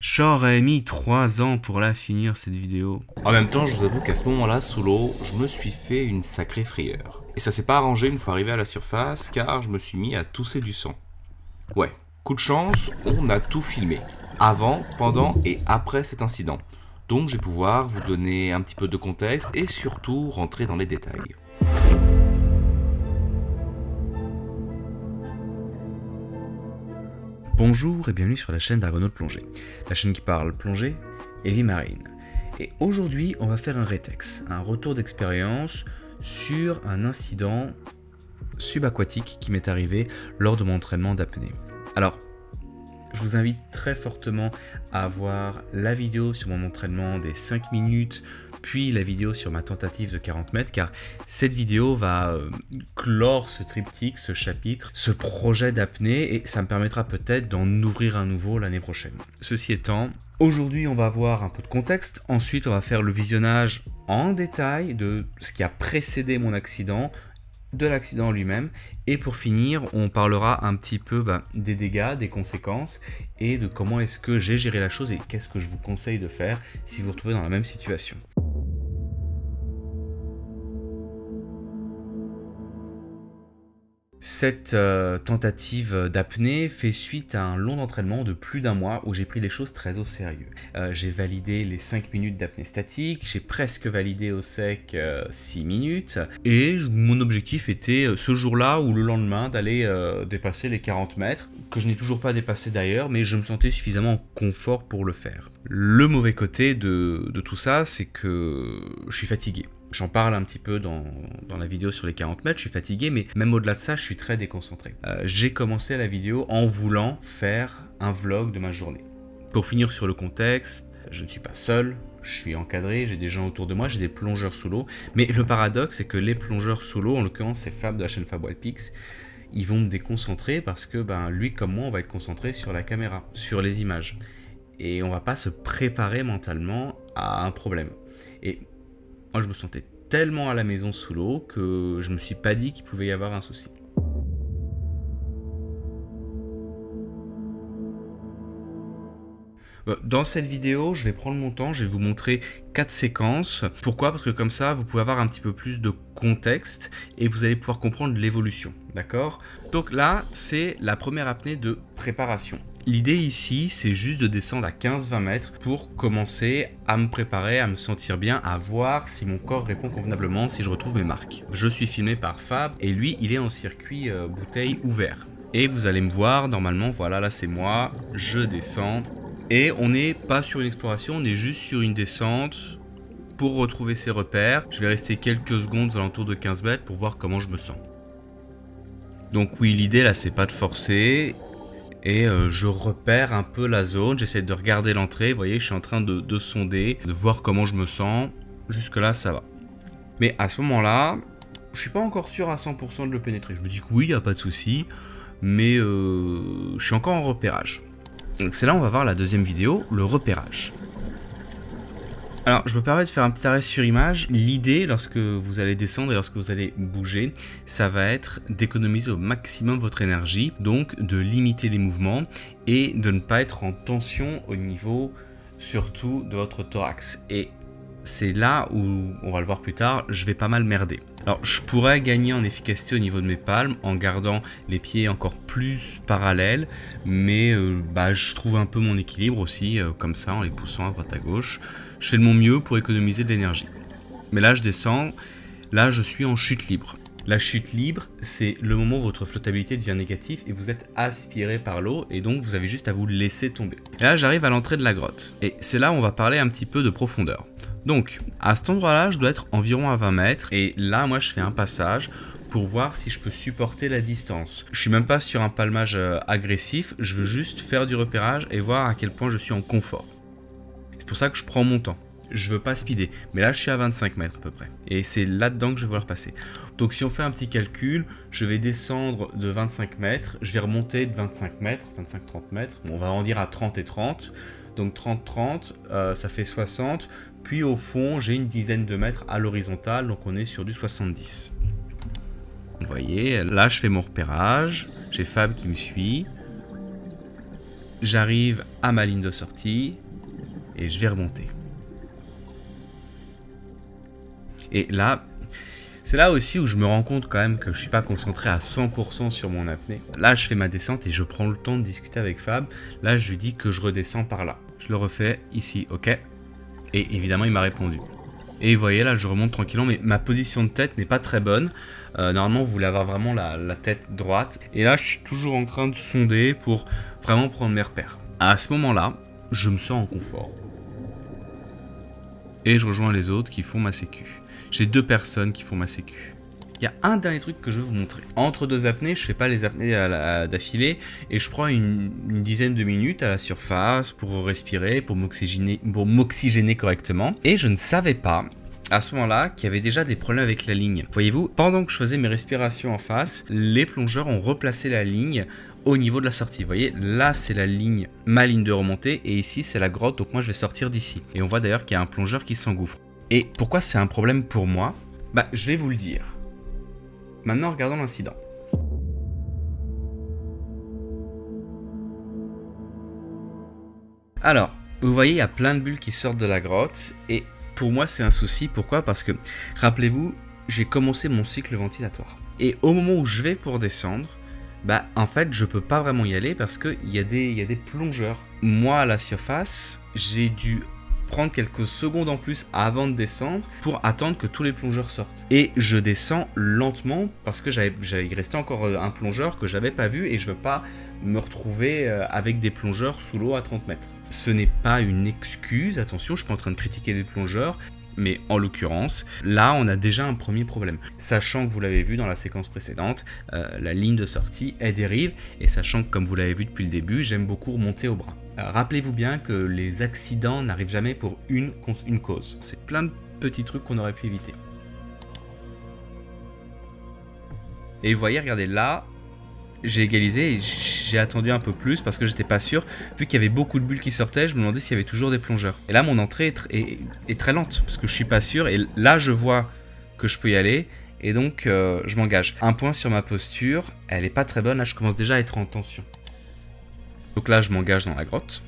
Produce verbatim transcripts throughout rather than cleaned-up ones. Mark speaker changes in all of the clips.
Speaker 1: J'aurais mis trois ans pour la finir cette vidéo.
Speaker 2: En même temps, je vous avoue qu'à ce moment-là, sous l'eau, je me suis fait une sacrée frayeur. Et ça s'est pas arrangé une fois arrivé à la surface, car je me suis mis à tousser du sang. Ouais, coup de chance, on a tout filmé. Avant, pendant et après cet incident. Donc je vais pouvoir vous donner un petit peu de contexte et surtout rentrer dans les détails.
Speaker 1: Bonjour et bienvenue sur la chaîne d'Argonaut Plongée, la chaîne qui parle plongée et vie marine. Et aujourd'hui, on va faire un rétex, un retour d'expérience sur un incident subaquatique qui m'est arrivé lors de mon entraînement d'apnée. Alors, je vous invite très fortement à voir la vidéo sur mon entraînement des cinq minutes, puis la vidéo sur ma tentative de quarante mètres, car cette vidéo va euh, clore ce triptyque, ce chapitre, ce projet d'apnée, et ça me permettra peut-être d'en ouvrir un nouveau l'année prochaine. Ceci étant, aujourd'hui on va voir un peu de contexte, ensuite on va faire le visionnage en détail de ce qui a précédé mon accident, de l'accident lui-même, et pour finir on parlera un petit peu bah, des dégâts, des conséquences et de comment est-ce que j'ai géré la chose et qu'est-ce que je vous conseille de faire si vous vous retrouvez dans la même situation. Cette euh, tentative d'apnée fait suite à un long entraînement de plus d'un mois où j'ai pris les choses très au sérieux. Euh, j'ai validé les cinq minutes d'apnée statique, j'ai presque validé au sec euh, six minutes, et mon objectif était euh, ce jour-là ou le lendemain d'aller euh, dépasser les quarante mètres, que je n'ai toujours pas dépassé d'ailleurs, mais je me sentais suffisamment en confort pour le faire. Le mauvais côté de, de tout ça, c'est que je suis fatigué. J'en parle un petit peu dans, dans la vidéo sur les quarante mètres, je suis fatigué, mais même au-delà de ça, je suis très déconcentré. Euh, j'ai commencé la vidéo en voulant faire un vlog de ma journée. Pour finir sur le contexte, je ne suis pas seul, je suis encadré, j'ai des gens autour de moi, j'ai des plongeurs sous l'eau, mais le paradoxe, c'est que les plongeurs sous l'eau, en l'occurrence c'est Fab de la chaîne Fab Wildpix, ils vont me déconcentrer parce que ben, lui comme moi, on va être concentré sur la caméra, sur les images. Et on va pas se préparer mentalement à un problème. Et moi, je me sentais tellement à la maison sous l'eau que je me suis pas dit qu'il pouvait y avoir un souci. Dans cette vidéo, je vais prendre mon temps, je vais vous montrer quatre séquences. Pourquoi? Parce que comme ça, vous pouvez avoir un petit peu plus de contexte et vous allez pouvoir comprendre l'évolution, d'accord? Donc là, c'est la première apnée de préparation. L'idée ici, c'est juste de descendre à quinze à vingt mètres pour commencer à me préparer, à me sentir bien, à voir si mon corps répond convenablement, si je retrouve mes marques. Je suis filmé par Fab et lui, il est en circuit euh, bouteille ouvert. Et vous allez me voir, normalement, voilà, là c'est moi, je descends. Et on n'est pas sur une exploration, on est juste sur une descente pour retrouver ses repères. Je vais rester quelques secondes aux alentours de quinze mètres pour voir comment je me sens. Donc oui, l'idée là, c'est pas de forcer. Et euh, je repère un peu la zone, j'essaie de regarder l'entrée, vous voyez, je suis en train de, de sonder, de voir comment je me sens. Jusque là, ça va. Mais à ce moment-là, je suis pas encore sûr à cent pour cent de le pénétrer. Je me dis que oui, il n'y a pas de souci, mais euh, je suis encore en repérage. Donc c'est là où on va voir la deuxième vidéo, le repérage. Alors, je me permets de faire un petit arrêt sur image. L'idée, lorsque vous allez descendre et lorsque vous allez bouger, ça va être d'économiser au maximum votre énergie, donc de limiter les mouvements et de ne pas être en tension au niveau, surtout, de votre thorax. Et c'est là où, on va le voir plus tard, je vais pas mal merder. Alors, je pourrais gagner en efficacité au niveau de mes palmes en gardant les pieds encore plus parallèles, mais euh, bah, je trouve un peu mon équilibre aussi, euh, comme ça, en les poussant à droite à gauche. Je fais de mon mieux pour économiser de l'énergie. Mais là, je descends, là, je suis en chute libre. La chute libre, c'est le moment où votre flottabilité devient négative et vous êtes aspiré par l'eau et donc vous avez juste à vous laisser tomber. Et là, j'arrive à l'entrée de la grotte et c'est là où on va parler un petit peu de profondeur. Donc, à cet endroit-là, je dois être environ à vingt mètres et là, moi, je fais un passage pour voir si je peux supporter la distance. Je suis même pas sur un palmage euh, agressif, je veux juste faire du repérage et voir à quel point je suis en confort. C'est pour ça que je prends mon temps. Je veux pas speeder, mais là je suis à vingt-cinq mètres à peu près. Et c'est là-dedans que je vais vouloir passer. Donc si on fait un petit calcul, je vais descendre de vingt-cinq mètres, je vais remonter de vingt-cinq mètres, vingt-cinq à trente mètres. Bon, on va arrondir à trente et trente. Donc trente trente, euh, ça fait soixante. Puis au fond, j'ai une dizaine de mètres à l'horizontale, donc on est sur du soixante-dix. Vous voyez, là je fais mon repérage, j'ai Fab qui me suit. j'arrive à ma ligne de sortie et je vais remonter. Et là, c'est là aussi où je me rends compte quand même que je suis pas concentré à cent pour cent sur mon apnée. Là, je fais ma descente et je prends le temps de discuter avec Fab. Là, je lui dis que je redescends par là. Je le refais ici, ok? Et évidemment, il m'a répondu. Et vous voyez, là, je remonte tranquillement, mais ma position de tête n'est pas très bonne. Euh, normalement, vous voulez avoir vraiment la, la tête droite. Et là, je suis toujours en train de sonder pour vraiment prendre mes repères. À ce moment-là, je me sens en confort. Et je rejoins les autres qui font ma sécu. J'ai deux personnes qui font ma sécu. Il y a un dernier truc que je veux vous montrer. Entre deux apnées, je fais pas les apnées d'affilée et je prends une, une dizaine de minutes à la surface pour respirer, pour m'oxygéner, pour m'oxygéner correctement. Et je ne savais pas à ce moment-là qu'il y avait déjà des problèmes avec la ligne. Voyez-vous, pendant que je faisais mes respirations en face, les plongeurs ont replacé la ligne au niveau de la sortie. Vous voyez, là c'est la ligne, ma ligne de remontée, et ici c'est la grotte, donc moi je vais sortir d'ici. Et on voit d'ailleurs qu'il y a un plongeur qui s'engouffre. Et pourquoi c'est un problème pour moi? Bah, je vais vous le dire. Maintenant, regardons l'incident. Alors, vous voyez, il y a plein de bulles qui sortent de la grotte, et pour moi c'est un souci. Pourquoi? Parce que, rappelez-vous, j'ai commencé mon cycle ventilatoire. Et au moment où je vais pour descendre, bah en fait je peux pas vraiment y aller parce qu'il y a des, il y a des plongeurs. Moi à la surface, j'ai dû prendre quelques secondes en plus avant de descendre pour attendre que tous les plongeurs sortent. Et je descends lentement parce que j'avais, j'avais resté encore un plongeur que j'avais pas vu et je veux pas me retrouver avec des plongeurs sous l'eau à trente mètres. Ce n'est pas une excuse, attention, je suis pas en train de critiquer les plongeurs, mais en l'occurrence, là on a déjà un premier problème. Sachant que vous l'avez vu dans la séquence précédente, euh, la ligne de sortie est dérive, et sachant que comme vous l'avez vu depuis le début, j'aime beaucoup remonter au bras. Euh, rappelez-vous bien que les accidents n'arrivent jamais pour une, une cause. C'est plein de petits trucs qu'on aurait pu éviter. Et vous voyez, regardez là, j'ai égalisé et j'ai attendu un peu plus parce que j'étais pas sûr. Vu qu'il y avait beaucoup de bulles qui sortaient, je me demandais s'il y avait toujours des plongeurs. Et là, mon entrée est, tr est, est très lente parce que je suis pas sûr. Et là, je vois que je peux y aller et donc euh, je m'engage. Un point sur ma posture, elle est pas très bonne. Là, je commence déjà à être en tension. Donc là, je m'engage dans la grotte.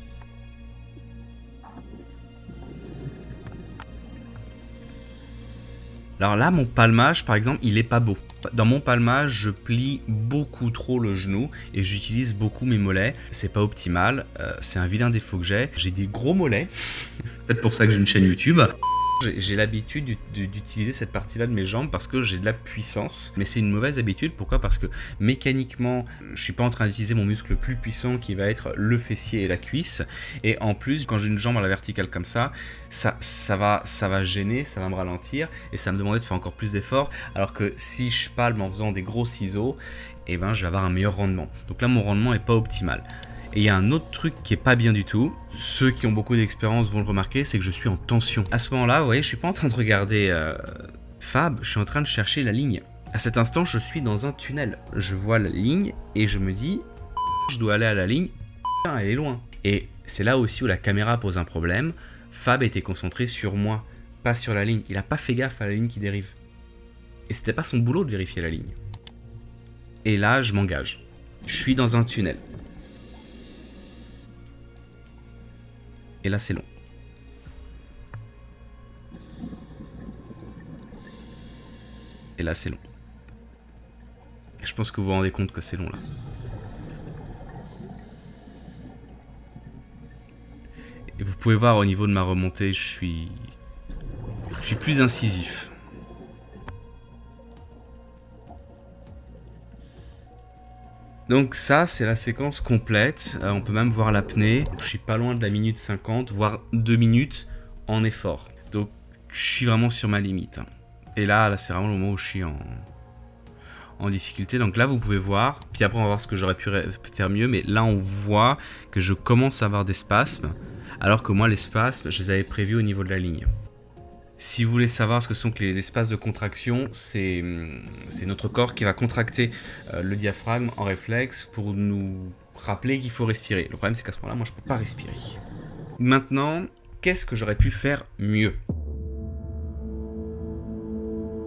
Speaker 1: Alors là, mon palmage, par exemple, il est pas beau. Dans mon palmage, je plie beaucoup trop le genou et j'utilise beaucoup mes mollets. C'est pas optimal, euh, c'est un vilain défaut que j'ai. J'ai des gros mollets, c'est peut-être pour ça que j'ai une chaîne YouTube. J'ai l'habitude d'utiliser cette partie-là de mes jambes parce que j'ai de la puissance, mais c'est une mauvaise habitude. Pourquoi? Parce que mécaniquement, je suis pas en train d'utiliser mon muscle le plus puissant qui va être le fessier et la cuisse. Et en plus, quand j'ai une jambe à la verticale comme ça, ça, ça, va, ça va gêner, ça va me ralentir et ça va me demander de faire encore plus d'efforts. Alors que si je palme en faisant des gros ciseaux, eh ben, je vais avoir un meilleur rendement. Donc là, mon rendement est pas optimal. Et il y a un autre truc qui est pas bien du tout, ceux qui ont beaucoup d'expérience vont le remarquer, c'est que je suis en tension. À ce moment-là, vous voyez, je suis pas en train de regarder euh, Fab, je suis en train de chercher la ligne. À cet instant, je suis dans un tunnel. Je vois la ligne et je me dis, je dois aller à la ligne, elle est loin. Et c'est là aussi où la caméra pose un problème. Fab était concentré sur moi, pas sur la ligne. Il a pas fait gaffe à la ligne qui dérive. Et c'était pas son boulot de vérifier la ligne. Et là, je m'engage. Je suis dans un tunnel. Et là, c'est long. Et là, c'est long. Et je pense que vous vous rendez compte que c'est long, là. Et vous pouvez voir au niveau de ma remontée, je suis... Je suis plus incisif. Donc ça, c'est la séquence complète. Euh, on peut même voir l'apnée. Je suis pas loin de la minute cinquante, voire deux minutes en effort. Donc je suis vraiment sur ma limite. Et là, là c'est vraiment le moment où je suis en, en difficulté. Donc là, vous pouvez voir. Puis après, on va voir ce que j'aurais pu faire mieux. Mais là, on voit que je commence à avoir des spasmes. Alors que moi, les spasmes, je les avais prévus au niveau de la ligne. Si vous voulez savoir ce que sont que les espaces de contraction, c'est notre corps qui va contracter euh, le diaphragme en réflexe pour nous rappeler qu'il faut respirer. Le problème, c'est qu'à ce moment-là, moi, je ne peux pas respirer. Maintenant, qu'est-ce que j'aurais pu faire mieux?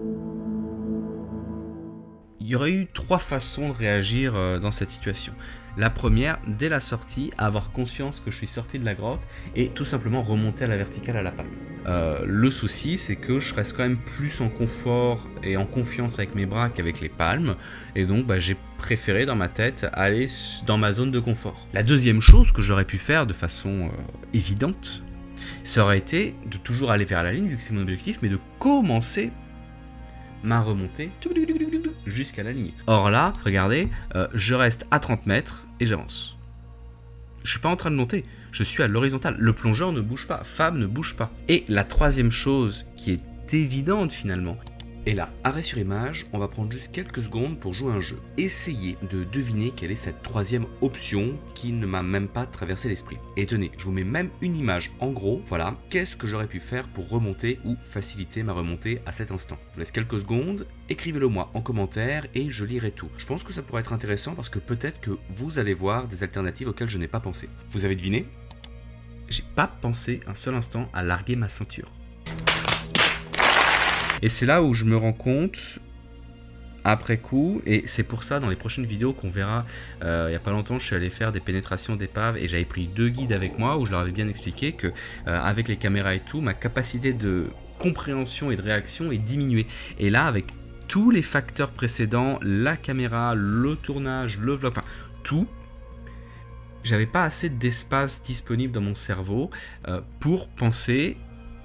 Speaker 1: Il y aurait eu trois façons de réagir euh, dans cette situation. La première, dès la sortie, avoir conscience que je suis sorti de la grotte et tout simplement remonter à la verticale à la palme. Euh, le souci, c'est que je reste quand même plus en confort et en confiance avec mes bras qu'avec les palmes, et donc bah, j'ai préféré dans ma tête aller dans ma zone de confort. La deuxième chose que j'aurais pu faire de façon euh, évidente, ça aurait été de toujours aller vers la ligne, vu que c'est mon objectif, mais de commencer ma remontée jusqu'à la ligne. Or là, regardez, euh, je reste à trente mètres et j'avance. Je suis pas en train de monter, je suis à l'horizontale. Le plongeur ne bouge pas, Fab ne bouge pas. Et la troisième chose qui est évidente finalement, et là, arrêt sur image, on va prendre juste quelques secondes pour jouer un jeu. Essayez de deviner quelle est cette troisième option qui ne m'a même pas traversé l'esprit. Et tenez, je vous mets même une image en gros, voilà, qu'est-ce que j'aurais pu faire pour remonter ou faciliter ma remontée à cet instant. Je vous laisse quelques secondes, écrivez-le moi en commentaire et je lirai tout. Je pense que ça pourrait être intéressant parce que peut-être que vous allez voir des alternatives auxquelles je n'ai pas pensé. Vous avez deviné? J'ai pas pensé un seul instant à larguer ma ceinture. Et c'est là où je me rends compte, après coup, et c'est pour ça dans les prochaines vidéos qu'on verra, euh, il n'y a pas longtemps je suis allé faire des pénétrations d'épave et j'avais pris deux guides avec moi où je leur avais bien expliqué que euh, avec les caméras et tout, ma capacité de compréhension et de réaction est diminuée. Et là avec tous les facteurs précédents, la caméra, le tournage, le vlog, enfin tout, j'avais pas assez d'espace disponible dans mon cerveau euh, pour penser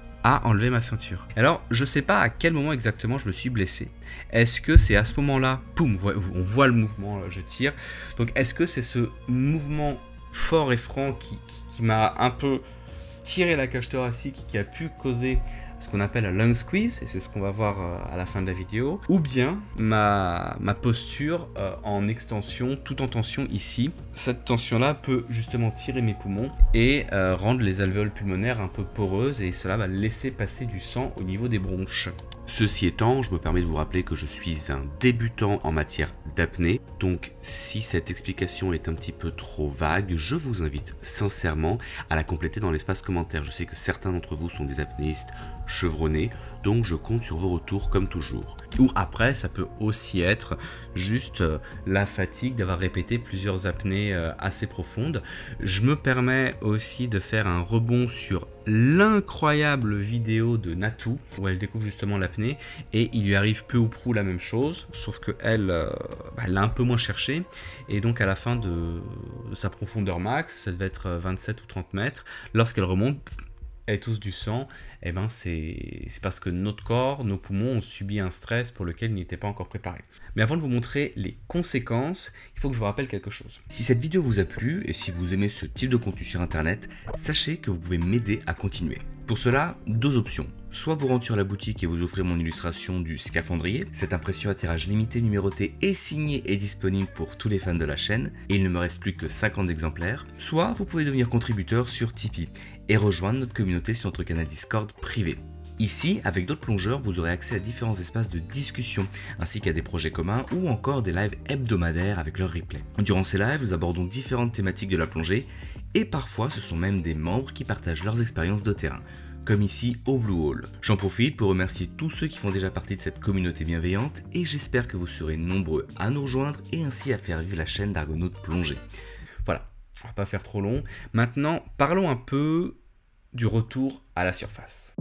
Speaker 1: à enlever ma ceinture. Alors, je sais pas à quel moment exactement je me suis blessé. Est-ce que c'est à ce moment-là, poum, on voit le mouvement, je tire. Donc, est-ce que c'est ce mouvement fort et franc qui, qui, qui m'a un peu tiré la cage thoracique, qui a pu causer ce qu'on appelle un lung squeeze, et c'est ce qu'on va voir à la fin de la vidéo, ou bien ma, ma posture euh, en extension, tout en tension ici. Cette tension-là peut justement tirer mes poumons et euh, rendre les alvéoles pulmonaires un peu poreuses, et cela va laisser passer du sang au niveau des bronches. Ceci étant, je me permets de vous rappeler que je suis un débutant en matière d'apnée, donc si cette explication est un petit peu trop vague, je vous invite sincèrement à la compléter dans l'espace commentaire. Je sais que certains d'entre vous sont des apnéistes chevronnés, donc je compte sur vos retours comme toujours. Ou après, ça peut aussi être juste euh, la fatigue d'avoir répété plusieurs apnées euh, assez profondes. Je me permets aussi de faire un rebond sur l'incroyable vidéo de Natou, où elle découvre justement l'apnée, et il lui arrive peu ou prou la même chose, sauf qu'elle euh, bah, elle l'a un peu moins cherché, et donc à la fin de, de sa profondeur max, ça devait être vingt-sept ou trente mètres, lorsqu'elle remonte, elle tousse du sang, et eh ben c'est parce que notre corps, nos poumons ont subi un stress pour lequel ils n'étaient pas encore préparés. Mais avant de vous montrer les conséquences, il faut que je vous rappelle quelque chose. Si cette vidéo vous a plu et si vous aimez ce type de contenu sur internet, sachez que vous pouvez m'aider à continuer. Pour cela, deux options. Soit vous rentrez sur la boutique et vous offrez mon illustration du scaphandrier. Cette impression à tirage limité, numéroté et signée est disponible pour tous les fans de la chaîne et il ne me reste plus que cinquante exemplaires. Soit vous pouvez devenir contributeur sur Tipeee et rejoindre notre communauté sur notre canal Discord privé. Ici, avec d'autres plongeurs, vous aurez accès à différents espaces de discussion, ainsi qu'à des projets communs ou encore des lives hebdomadaires avec leurs replays. Durant ces lives, nous abordons différentes thématiques de la plongée et parfois ce sont même des membres qui partagent leurs expériences de terrain, comme ici au Blue Hole. J'en profite pour remercier tous ceux qui font déjà partie de cette communauté bienveillante et j'espère que vous serez nombreux à nous rejoindre et ainsi à faire vivre la chaîne d'Argonautes Plongée. Voilà, on va pas faire trop long. Maintenant, parlons un peu du retour à la surface.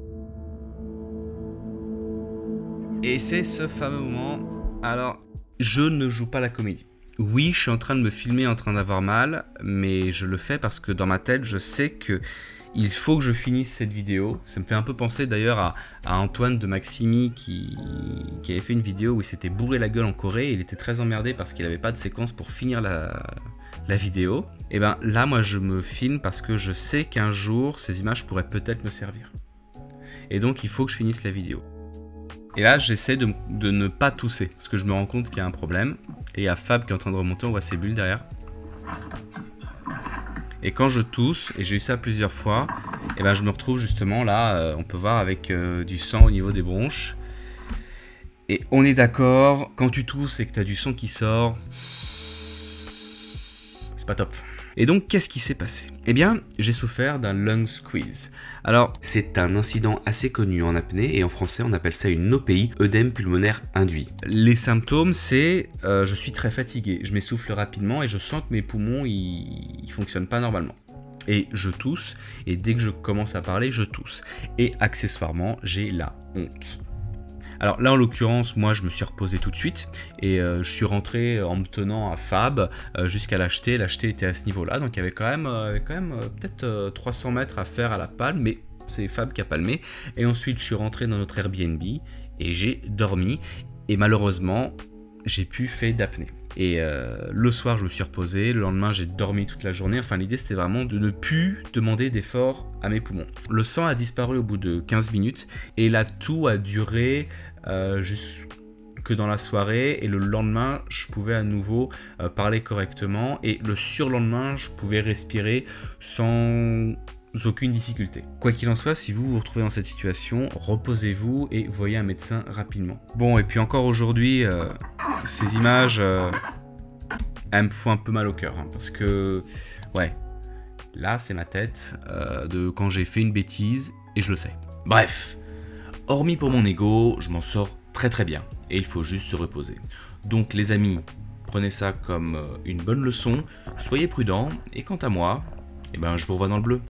Speaker 1: Et c'est ce fameux moment. Alors, je ne joue pas la comédie. Oui, je suis en train de me filmer en train d'avoir mal, mais je le fais parce que dans ma tête, je sais que il faut que je finisse cette vidéo. Ça me fait un peu penser d'ailleurs à, à Antoine de Maximi qui, qui avait fait une vidéo où il s'était bourré la gueule en Corée et il était très emmerdé parce qu'il n'avait pas de séquence pour finir la, la vidéo. Et bien là, moi, je me filme parce que je sais qu'un jour, ces images pourraient peut-être me servir. Et donc, il faut que je finisse la vidéo. Et là, j'essaie de, de ne pas tousser parce que je me rends compte qu'il y a un problème. Et il y a Fab qui est en train de remonter, on voit ses bulles derrière. Et quand je tousse, et j'ai eu ça plusieurs fois, et ben je me retrouve justement là, euh, on peut voir avec euh, du sang au niveau des bronches. Et on est d'accord, quand tu tousses et que tu as du sang qui sort, c'est pas top. Et donc, qu'est-ce qui s'est passé? Eh bien, j'ai souffert d'un lung squeeze. Alors,
Speaker 2: c'est un incident assez connu en apnée et en français on appelle ça une O P I, œdème pulmonaire induit.
Speaker 1: Les symptômes, c'est euh, je suis très fatigué, je m'essouffle rapidement et je sens que mes poumons, ils, ils fonctionnent pas normalement. Et je tousse, et dès que je commence à parler, je tousse. Et accessoirement, j'ai la honte. Alors là, en l'occurrence, moi, je me suis reposé tout de suite, et euh, je suis rentré en me tenant à Fab euh, jusqu'à l'acheter. L'acheter était à ce niveau-là, donc il y avait quand même, euh, quand même euh, peut-être euh, trois cents mètres à faire à la palme, mais c'est Fab qui a palmé. Et ensuite, je suis rentré dans notre Airbnb, et j'ai dormi, et malheureusement, j'ai plus fait d'apnée. Et euh, le soir, je me suis reposé, le lendemain, j'ai dormi toute la journée. Enfin, l'idée, c'était vraiment de ne plus demander d'effort à mes poumons. Le sang a disparu au bout de quinze minutes, et la toux a duré euh, jusque dans la soirée. Et le lendemain, je pouvais à nouveau euh, parler correctement. Et le surlendemain, je pouvais respirer sans aucune difficulté. Quoi qu'il en soit, si vous vous retrouvez dans cette situation, reposez-vous et voyez un médecin rapidement. Bon, et puis encore aujourd'hui, euh, ces images, euh, elles me font un peu mal au cœur, hein, parce que, ouais, là c'est ma tête euh, de quand j'ai fait une bêtise, et je le sais.
Speaker 2: Bref, hormis pour mon ego, je m'en sors très très bien, et il faut juste se reposer. Donc les amis, prenez ça comme une bonne leçon, soyez prudents, et quant à moi, eh ben, je vous revois dans le bleu.